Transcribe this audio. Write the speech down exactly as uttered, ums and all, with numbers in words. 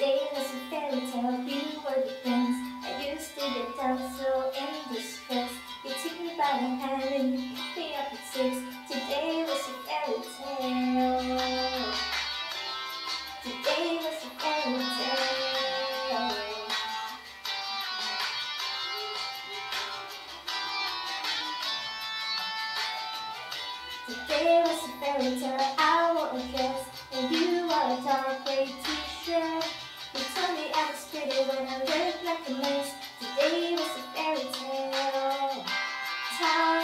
Today was a fairy tale, you were the prince. I used to get down so in distress. You took me by the hand and you picked me up at six. Today was a fairy tale. Today was a fairy tale. Today was a fairy tale. I wore a dress and you wore a dark gray t-shirt. You told me I was pretty when I looked like a mess. Today was a fairy tale. Time